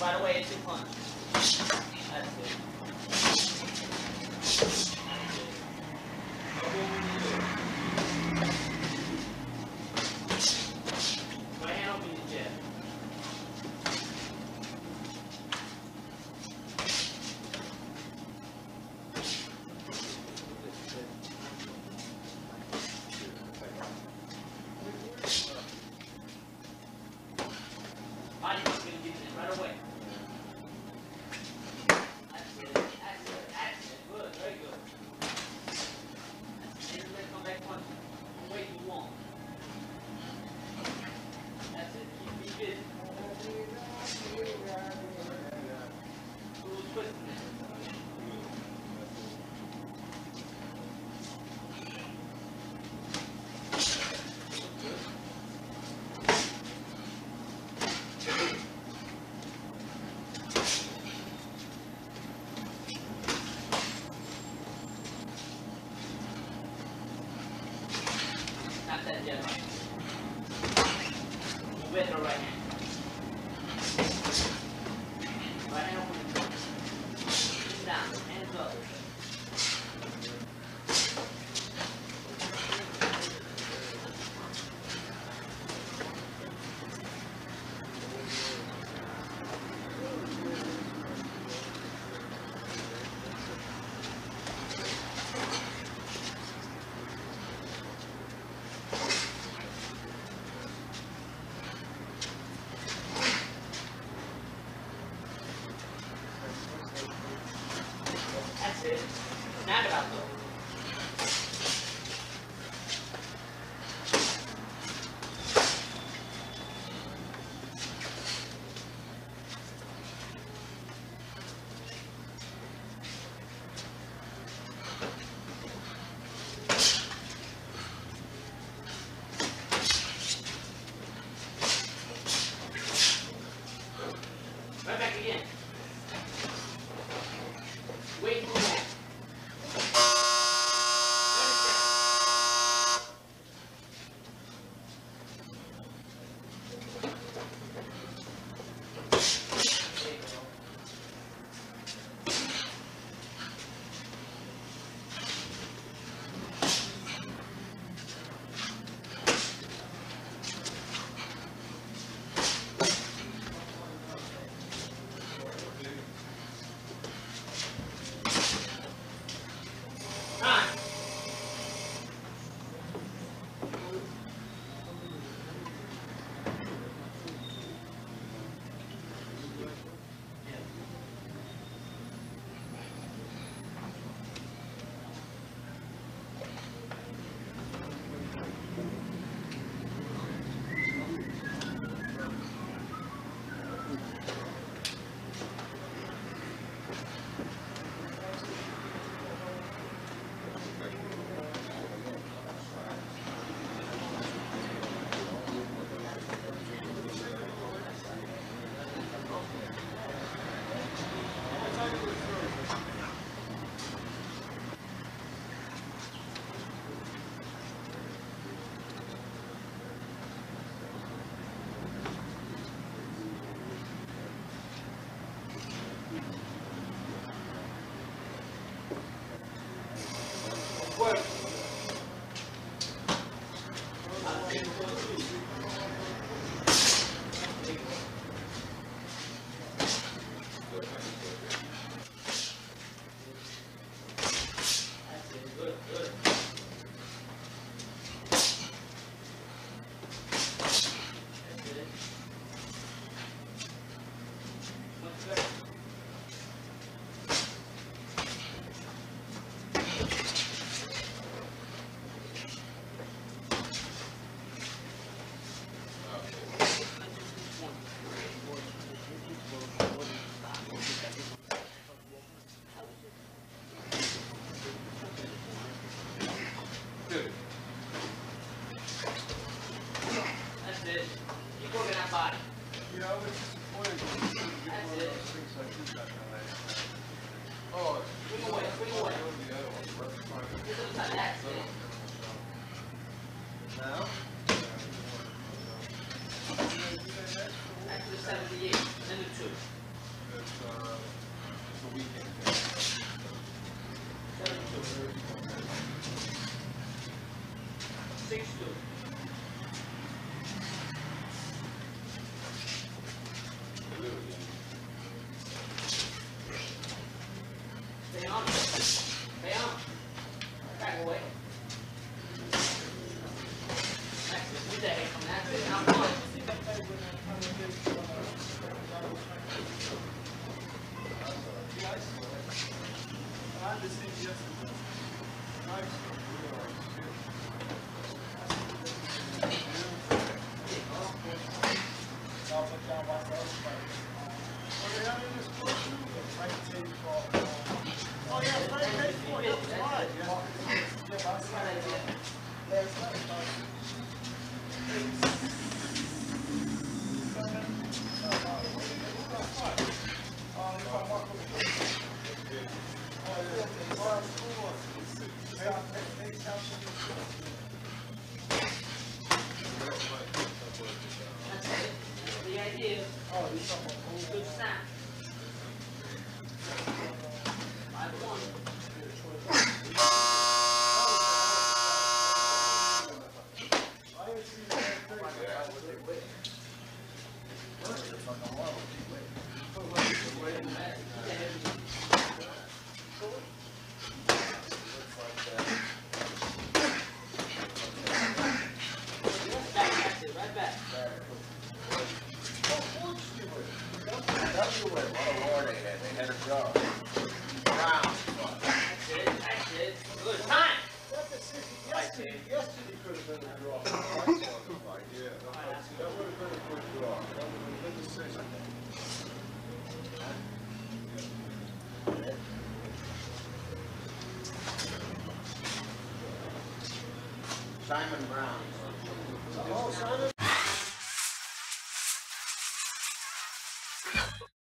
right away into punch. That's it. Right hand open your jab. Body is going to give it right away. That's it. That's it. That's it. Good. Very good. That's it. Then come back punch the way you want. That's it. Keep busy. A little twist in there. Not that jab. With the right hand. Right hand open the punch. Sit down. Hands up. That's it. Snap it out though. Right back again. Wait for that. Now? Actually 78, and then the 2. it's a weekend. 6-2. Stay on. Stay on. Back away. That's it. Get that from that. Now come on. The idea is good snap. 5-1. Right back. They had a job. That's it. Good time. Yesterday could have been a draw. Yeah, that would have been a good draw. That would have been a good decision. Simon Brown. Oh, Simon.